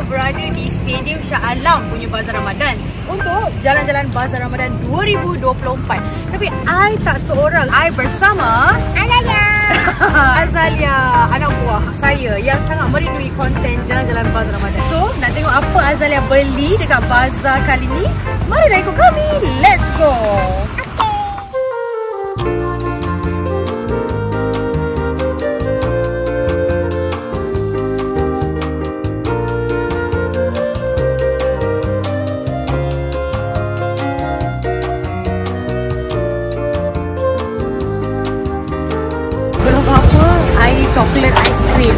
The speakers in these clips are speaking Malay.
berada di Stadium Shah Alam punya Bazar Ramadan untuk jalan-jalan Bazar Ramadan 2024. Tapi I tak seorang, I bersama Azalia. Azalia, anak buah saya yang sangat merindui konten jalan-jalan Bazar Ramadan. So, nak tengok apa Azalia beli dekat bazar kali ni? Marilah ikut kami. Let's go. Chocolate ice cream.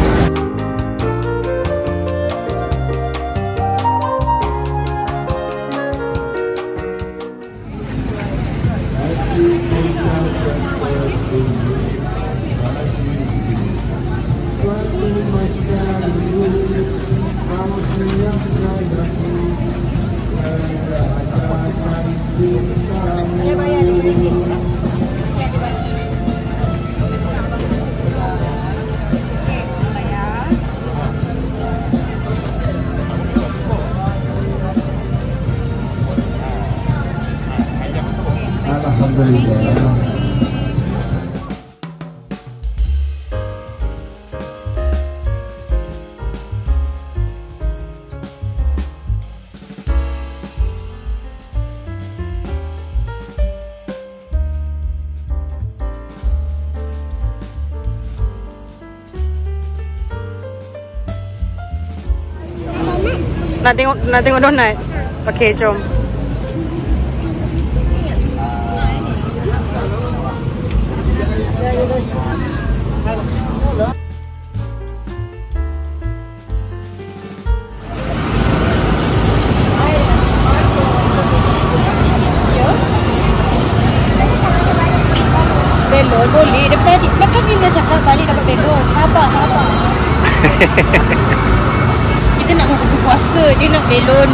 Nak tengok donat. Okey, jom. Belon boleh. Daripada tadi kan dia cakap balik dapat belon. Sabar. Kita nak buka puasa, dia nak belon.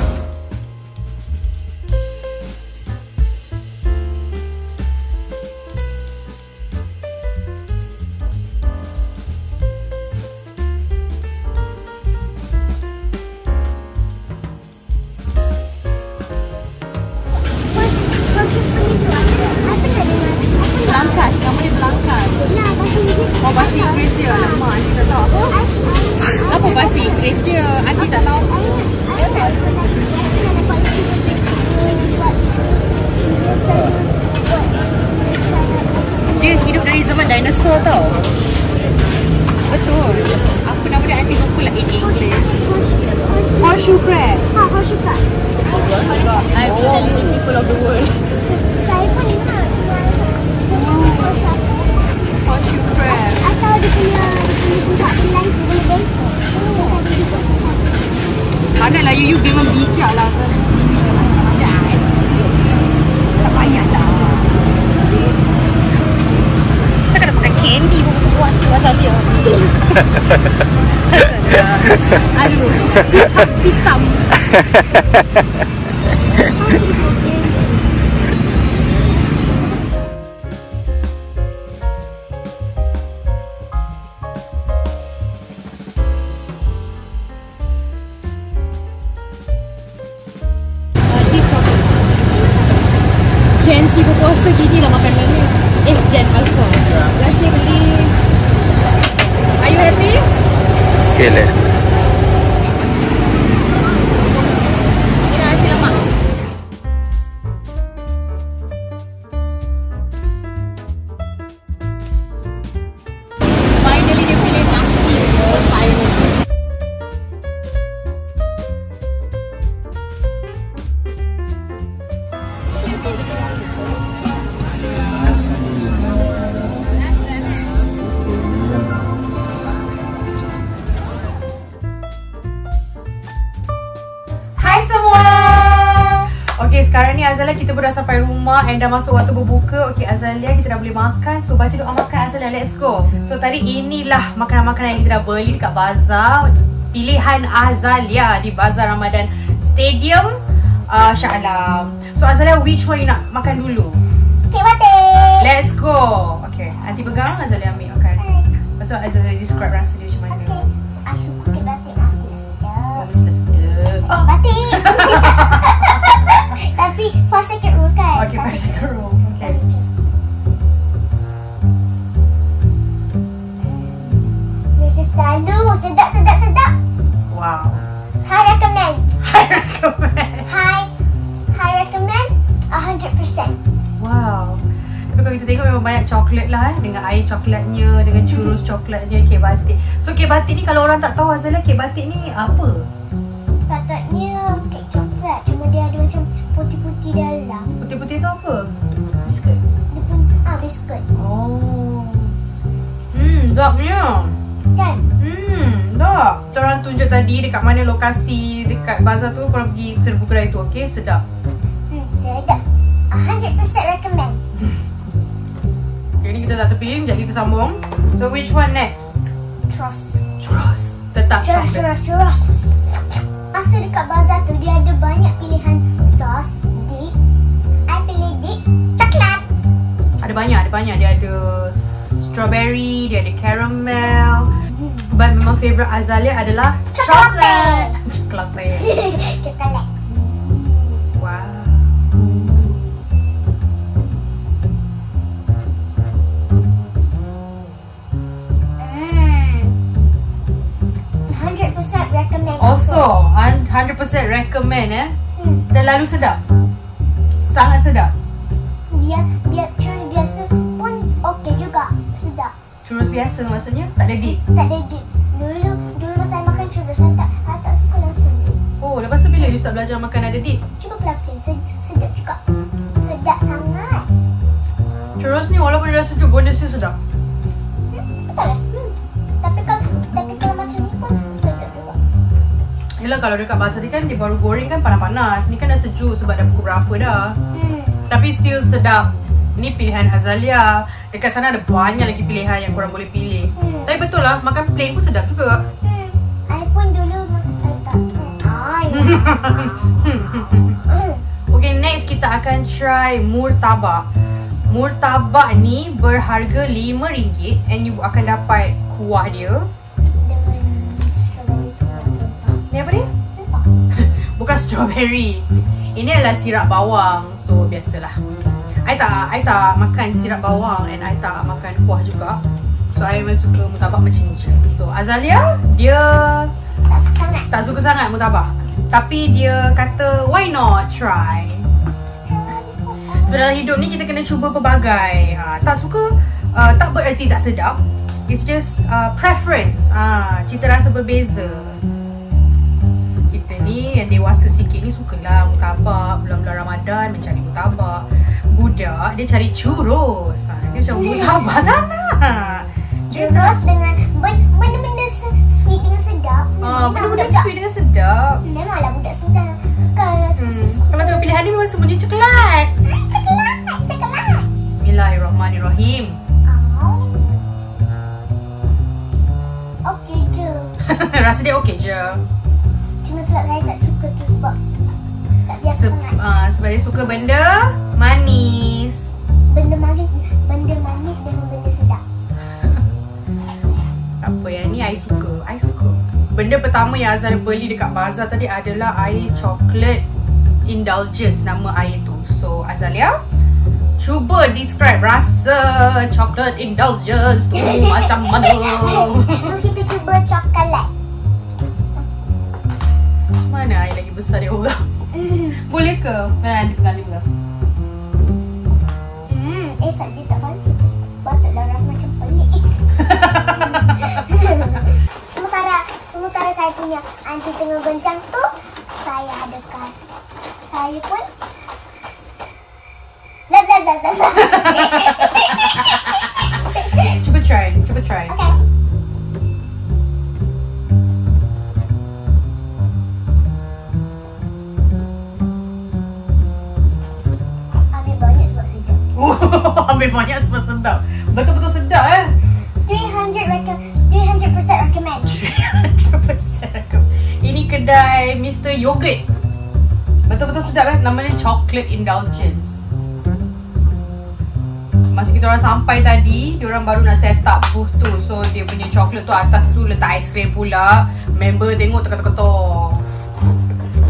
Belangkas, kamu ni belangkas. Oh, bahasa Inggeris dia. Alamak, Aunty tak tahu. Apa bahasa Inggeris dia? Aunty tak tahu. Dia hidup dari zaman dinosaur tau. Betul. Apa nama dia? Aunty lupa lah in English. Horseshoe crab. Horseshoe crab. Oh my god. I feel the leading people of the world. Saya pun ingat. Horseshoe crab. Atau dia punya budak pilai tu. Pandailah you memang bijak lah. Tak payah lah. Tak kena makan candy buka puasa pasal dia. Aduh, hitam. Gen Z berpuasa gini lah makanannya. Gen Alpha. Nanti beli. Are you happy? Okay lah. Ini nasi lemak. Finally dia pilih nasi. Finally. Okay, sekarang ni Azalia kita pun dah sampai rumah and dah masuk waktu berbuka. Okay Azalia, kita dah boleh makan. So baca doa makan Azalia, let's go. So tadi inilah makanan-makanan yang kita dah beli dekat bazar. Pilihan Azalia di Bazar Ramadan Stadium Shah Alam. So Azalia, which one you nak makan dulu? Kek batik. Let's go. Okay, nanti pegang Azalia ambil makan. Lepas tu Azalia describe rasa dia macam mana. Okay, aku suka kek batik. Mesti sedap. Oh, mesti Oh. Batik. Tapi 4 second rule kan? Okay, 5 second rule. Okay. Macam selalu. Sedap. Wow. High recommend. I recommend. High recommend 100%. Wow. Tapi kalau kita tengok memang banyak coklat lah dengan air coklatnya, dengan churros coklatnya, kek batik. So kek batik ni kalau orang tak tahu Azalia, kek batik ni apa? Patutnya kek coklat. Cuma dia ada macam putih-putih dalam. Putih-putih tu apa? Biskut. Dia pun biskut. Oh. Sedapnya. Kan? Sedap. Kita orang tunjuk tadi dekat mana lokasi dekat bazar tu, korang pergi serbu kedai tu, okey? Sedap. Sedap. 100% recommend. Okay, ni kita tak tepi, sekejap kita sambung. So which one next? Churros. Tetap coklat. Churros. Masa dekat bazar tu dia ada banyak pilihan sos, dip. I pilih dip coklat. Ada banyak. Dia ada strawberry, dia ada caramel. But memang favourite Azalia adalah Coklat. Coklat. Coklat. Wow. 100% recommend. Also, 100% recommend Dan lalu sedap. Sangat sedap. Biar churros biasa pun okey juga. Sedap. Churros biasa maksudnya? Tak ada dip? Tak ada dip. Dulu masa saya makan churros, saya tak suka langsung dip. Oh, lepas tu bila you start belajar makan ada dip? Cuba pelan-pelan. Sedap juga. Sedap sangat. Churros ni walaupun dia dah sejuk pun dia still sedap. Betul lah. Tapi kalau macam ni pun sedap juga. Yelah, kalau dekat bazar ni kan dia baru goreng kan panas-panas. Ni kan dah sejuk sebab dah pukul berapa dah. Tapi still sedap. Ni pilihan Azalia. Dekat sana ada banyak lagi pilihan yang korang boleh pilih. Tapi betul lah, makan plain pun sedap juga. I pun dulu tak. Okay, next kita akan try murtabak. Murtabak ni berharga RM5 and you akan dapat kuah dia. Dengan strawberry tu. Ni apa dia? Bukan strawberry. Ini adalah sirap bawang. So biasalah. I tak makan sirap bawang and I tak makan kuah juga. So I memang suka murtabak macam ni je. So Azalia, dia tak suka sangat murtabak. Tapi dia kata why not try. So dalam hidup ni kita kena cuba pelbagai. Tak suka tak bererti tak sedap. It's just preference. Cita rasa berbeza. Kita ni yang dewasa sikit ni sukalah murtabak. Bulan-bulan Ramadan mencari murtabak. Budak dia cari churros. Dia macam murtabak tak nak. Churros dengan benda-benda sweet dengan sedap. Benda-benda sweet dengan sedap. Memanglah budak suka. Kalau tengok pilihan ni memang semuanya coklat. Coklat. Bismillahirrahmanirrahim. Okey je. Rasa dia okey je. Cuma sebab saya tak suka tu sebab tak biasa sangat. Sebab dia suka benda manis. Benda manis dengan benda sedap. Apa yang ni I suka. Benda pertama yang Azal beli dekat bazar tadi adalah air coklat indulgence, nama air tu. So Azalia, cuba describe rasa coklat indulgence tu macam mana. Kita cuba coklat. Mana air lagi besar dia orang? Boleh ke? Ada pengalim ke? Saat dia tak balik, patutlah rasa macam pelik. Sementara saya punya aunty tengah goncang tu, saya adakan. Saya pun Cuba try. Okay. Ambil banyak sebab sedap. Ambil banyak sebab sedap. Betul-betul sedap 300% recommend. 300% recommend. Ini kedai Mr. Yogurt. Betul-betul sedap Namanya Chocolate Indulgence. Masa kita orang sampai tadi, diorang baru nak set up booth tu. So dia punya coklat tu atas tu letak aiskrim pula. Member tengok teka-teka.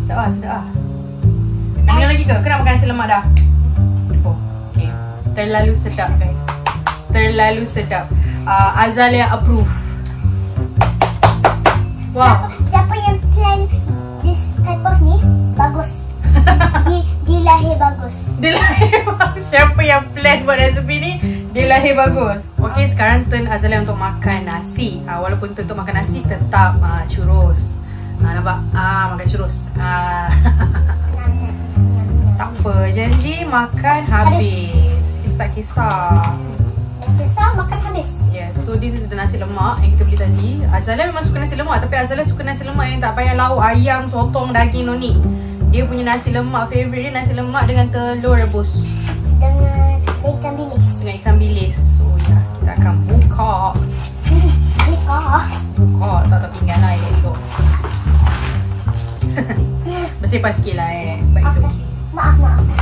Sedap. Nak minum lagi ke? Kena makan nasi lemak dah. Oh, okay. Terlalu sedap guys. Terlalu sedap. Azalea approve. Wow. Siapa yang plan this type of ni bagus. Dia lahir bagus. Dia lahir bagus. Siapa yang plan buat resepi ni, dia lahir bagus. Okay, sekarang turn Azalea untuk makan nasi. Walaupun turn untuk makan nasi, tetap churros. Nampak? Makan churros. Tak apa, janji makan habis. Kita tak kisah. Makan habis. Yes, so this is the nasi lemak yang kita beli tadi. Azalea memang suka nasi lemak, tapi Azalea suka nasi lemak yang tak payah lauk ayam, sotong, daging, no ni. Dia punya nasi lemak favourite dia nasi lemak dengan telur rebus. Dengan ikan bilis. Dengan ikan bilis. So ya, kita akan buka. Buka, tak pinggan lah elok. Bersepah sikit lah but it's okay. Maaf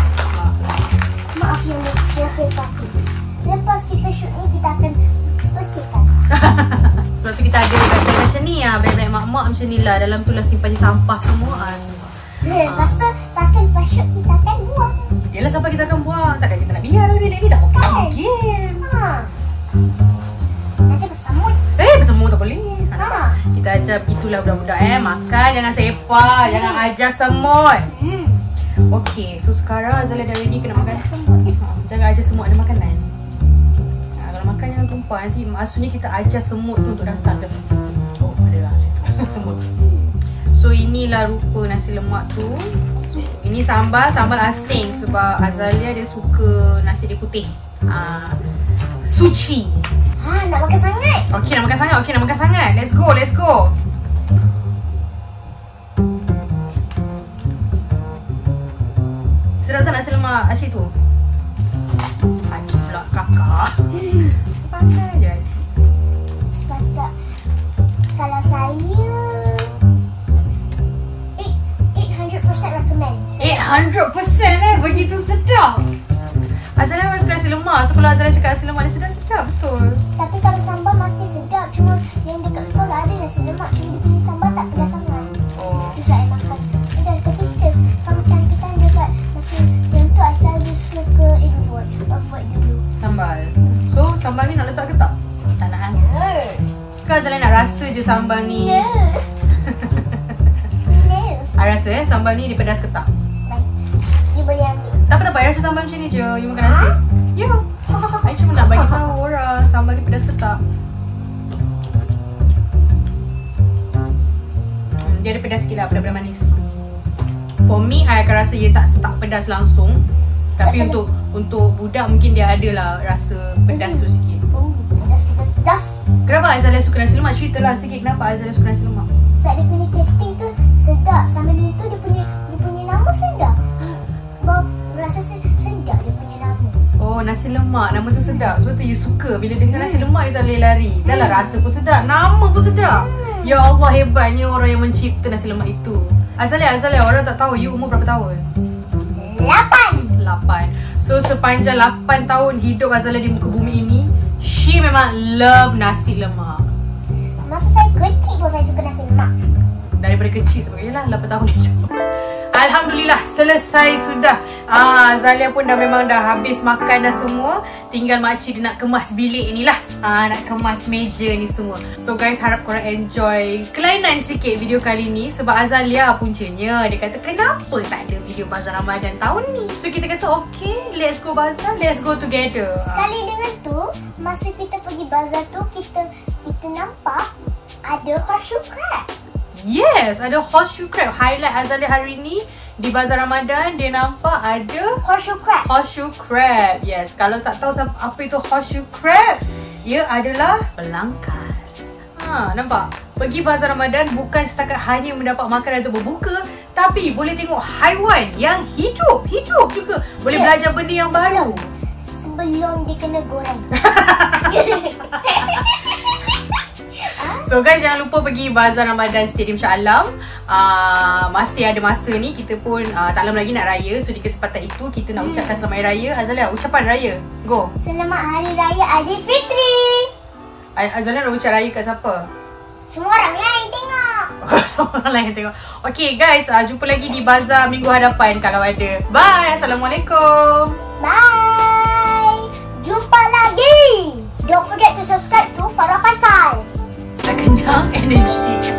yang bersepah. Lepas kita shoot ni, kita akan bersihkan. Sebab tu kita ada beg-beg macam ni lah. Beg-beg mak-mak macam ni lah. Dalam tu lah simpan sampah semua kan. Lepas tu lepas shoot kita akan buang. Yelah, sampah kita akan buang. Takkan kita nak biar lah beg ni. Tak mungkin. Nanti bersamut. Bersemua tak boleh. Kita ajar begitulah budak-budak makan jangan sepah. Jangan ajar semut. Okay, so sekarang Azalea dah ready kena makan semut. Jangan ajar semut ada makanan. Kalau makan jangan tumpah. Nanti maksudnya kita ajar semut tu untuk datang. Oh, ada lah macam tu. Semut. So inilah rupa nasi lemak tu. Ini sambal asing sebab Azalea dia suka nasi dia putih. Suci. Nak makan sangat. Okay, nak makan sangat. Let's go. Sedap tak nasi lemak Acik tu? Acik pula kakak. Pandai je Acik. Sebab tak, kalau saya 800% recommend. 800% begitu sedap. Azalea memang suka nasi lemak. So kalau Azalea cakap nasi lemak dia sedap betul. Tapi kalau sambal mesti sedap. Cuma yang dekat sekolah ada nasi lemak, cuma dia punya sambal tak pedas sangat. Itu saya makan pedas. Tapi sometimes kita dekat nasi yang tu asal dia suka avoid dulu sambal. So sambal ni nak letak ke tak? Tak nak kan? Ke Azalea nak rasa je sambal ni? I rasa sambal ni dia pedas ke tak? Baik, dia boleh ambil. Tak apa, I rasa sambal macam ni je. You makan nasi? Ya. I cuma nak bagi tahu orang sambal ni pedas ke tak. Dia ada pedas sikit lah, pedas-pedas manis. For me, I akan rasa dia tak pedas langsung. Tapi untuk budak mungkin dia ada lah rasa pedas tu sikit. Pedas. Kenapa Azalea suka nasi lemak? Ceritalah sikit kenapa Azalea suka nasi lemak. Sebab dia punya tasting tu sedap. Sambil itu dia punya nama sedap. Rasa sedap dia punya nama. Oh, nasi lemak. Nama tu sedap. Sebab tu you suka. Bila dengar nasi lemak, you tak boleh lari. Dah lah rasa pun sedap. Nama pun sedap. Ya Allah, hebatnya orang yang mencipta nasi lemak itu. Azalea, orang tak tahu you umur berapa tahun? 8. So, sepanjang 8 tahun hidup Azalea di muka bumi ini, she memang love nasi lemak. Masa saya kecil pun saya suka nasi lemak. Daripada kecil sebab yelah 8 tahun hidup. Alhamdulillah, selesai sudah. Azalea pun memang dah habis makan dah semua. Tinggal makcik dia nak kemas bilik ni lah. Nak kemas meja ni semua. So guys, harap korang enjoy kelainan sikit video kali ni. Sebab Azalea puncanya dia kata kenapa tak ada video bazar Ramadan tahun ni. So kita kata okay, let's go bazar, let's go together. Sekali dengan tu, masa kita pergi bazar tu, kita nampak ada horseshoe crab. Yes, ada horseshoe crab. Highlight Azalea hari ni di bazar Ramadan, dia nampak ada horseshoe crab. Horseshoe crab. Yes, kalau tak tahu apa itu horseshoe crab, ia adalah pelangkas. Nampak? Pergi bazar Ramadan bukan setakat hanya mendapat makanan untuk berbuka, tapi boleh tengok haiwan yang hidup juga. Boleh belajar benda yang baru. Sebelum dia kena goreng. So guys, jangan lupa pergi bazar Ramadan Stadium Shah Alam. Masih ada masa ni, kita pun tak lama lagi nak raya. So di kesempatan itu kita nak ucapkan selamat Hari Raya. Azalea, ucapan raya. Go. Selamat Hari Raya Aidilfitri. Azalea nak ucap raya kat siapa? Semua orang yang tengok. So orang lain tengok. Okay guys, jumpa lagi di bazar minggu hadapan kalau ada. Bye. Assalamualaikum. Bye. Jumpa lagi. Don't forget to subscribe to Farah Faisal. Dah kenyang energy.